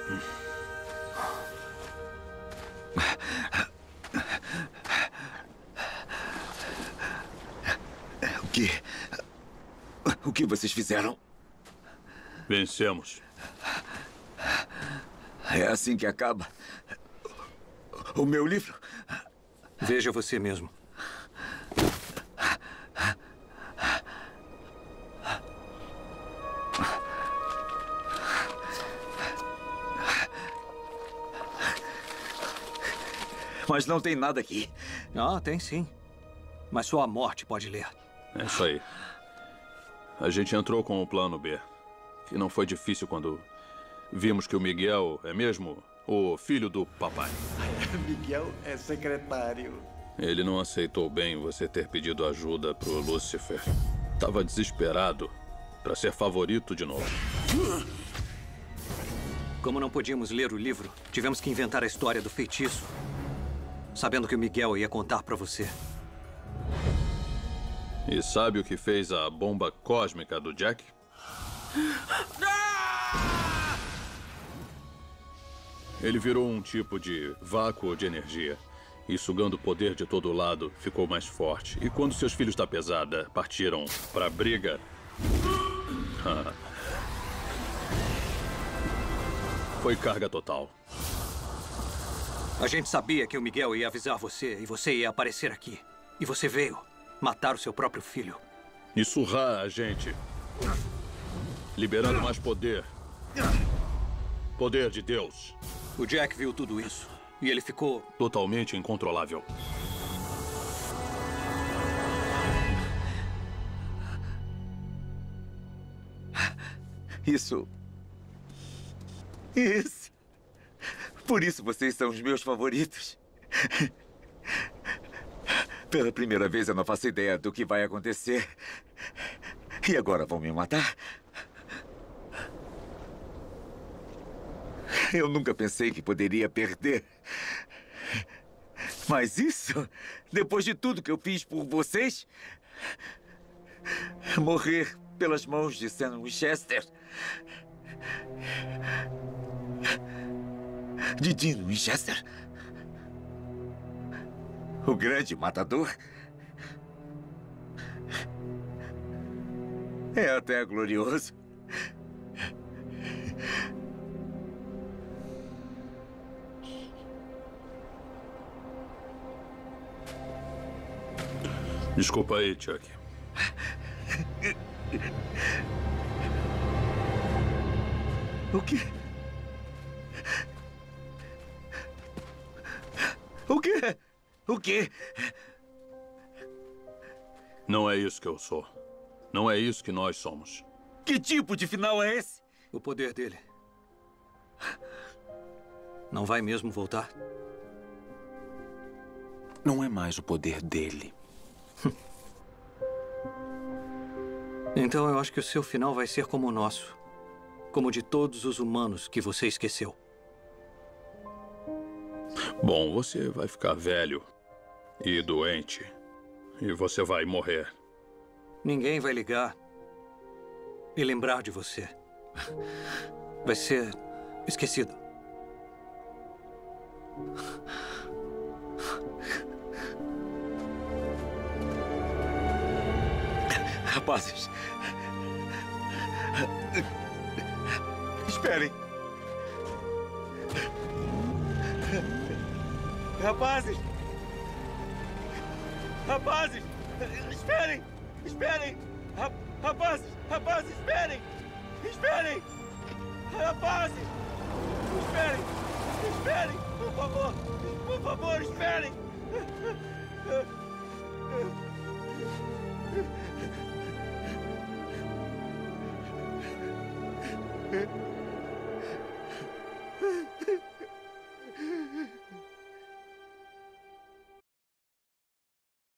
O que vocês fizeram? Vencemos. É assim que acaba o meu livro? Veja você mesmo. Mas não tem nada aqui. Ah, tem sim. Mas só a morte pode ler. É isso aí. A gente entrou com o plano B, que não foi difícil quando vimos que o Miguel é mesmo o filho do papai. Miguel é secretário. Ele não aceitou bem você ter pedido ajuda pro Lúcifer. Tava desesperado para ser favorito de novo. Como não podíamos ler o livro, tivemos que inventar a história do feitiço, sabendo que o Miguel ia contar para você. E sabe o que fez a bomba cósmica do Jack? Ele virou um tipo de vácuo de energia. E sugando o poder de todo lado, ficou mais forte. E quando seus filhos da pesada partiram pra briga... foi carga total. A gente sabia que o Miguel ia avisar você e você ia aparecer aqui. E você veio matar o seu próprio filho. E surrar a gente. Liberando mais poder. Poder de Deus. O Jack viu tudo isso. E ele ficou... totalmente incontrolável. Isso. Por isso vocês são os meus favoritos. Pela primeira vez eu não faço ideia do que vai acontecer. E agora vão me matar? Eu nunca pensei que poderia perder. Mas isso, depois de tudo que eu fiz por vocês, morrer pelas mãos de Sam Winchester, de Dean Winchester, o grande matador, é até glorioso. Desculpa aí, Chuck. O quê? O quê? O quê? Não é isso que eu sou. Não é isso que nós somos. Que tipo de final é esse? O poder dele. Não vai mesmo voltar? Não é mais o poder dele. Então eu acho que o seu final vai ser como o nosso. Como o de todos os humanos que você esqueceu. Bom, você vai ficar velho e doente. E você vai morrer. Ninguém vai ligar e lembrar de você. Vai ser esquecido. Rapazes. Esperem. Rapazes. Rapazes. Esperem. Esperem. Rapazes. Rapazes, esperem. Esperem. Rapazes. Esperem. Esperem. Por favor. Por favor, esperem.